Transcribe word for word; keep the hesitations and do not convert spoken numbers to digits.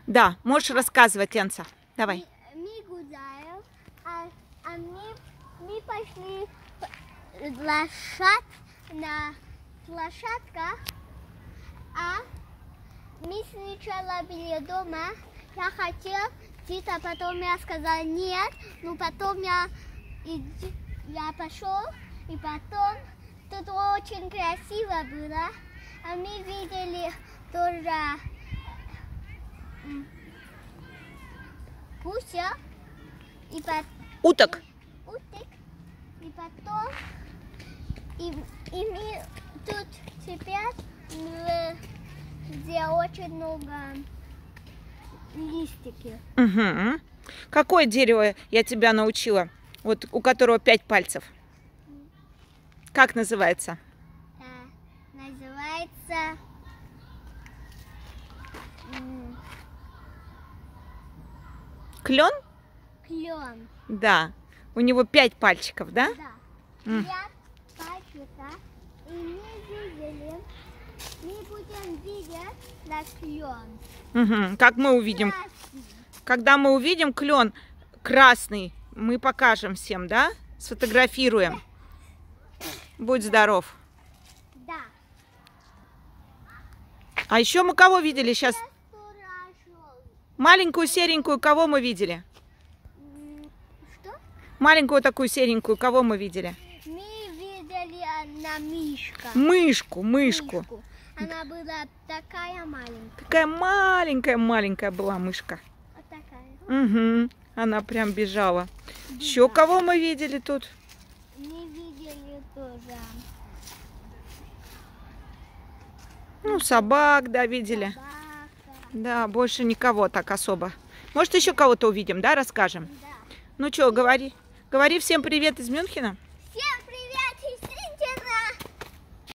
Да, можешь рассказывать, Энца. Давай. Мы гуляем, а, а мы, мы пошли лошадь на площадках, а мы сначала были дома. Я хотел идти, а потом я сказала нет, но потом я, иди, я пошел, и потом тут очень красиво было, а мы видели тоже гуся и потом Уток. уток, и потом и, и мы тут теперь, где очень много листики. Угу. Какое дерево я тебя научила? Вот у которого пять пальцев. Как называется? А, называется м, Клен? клен. Да. У него пять пальчиков, да? Да. М. Пять пальчиков. И мы видели, мы будем видеть на клен. Угу. Как мы увидим? Красный. Когда мы увидим клен красный, мы покажем всем, да? Сфотографируем. Будь здоров. Да. А еще мы кого видели сейчас? Хорошо. Маленькую серенькую, кого мы видели? М, Что? Маленькую такую серенькую, кого мы видели? Мы видели на мишка. Мышку, мышку. Мишку. Она была такая маленькая. Какая маленькая-маленькая была мышка. Вот такая. Угу. Она прям бежала. Еще кого мы видели тут? Мы видели тоже Ну, собак, да, видели. собака. Да, больше никого так особо. Может, еще кого-то увидим, да, расскажем? Да. Ну что, говори. Говори всем привет из Мюнхена. Всем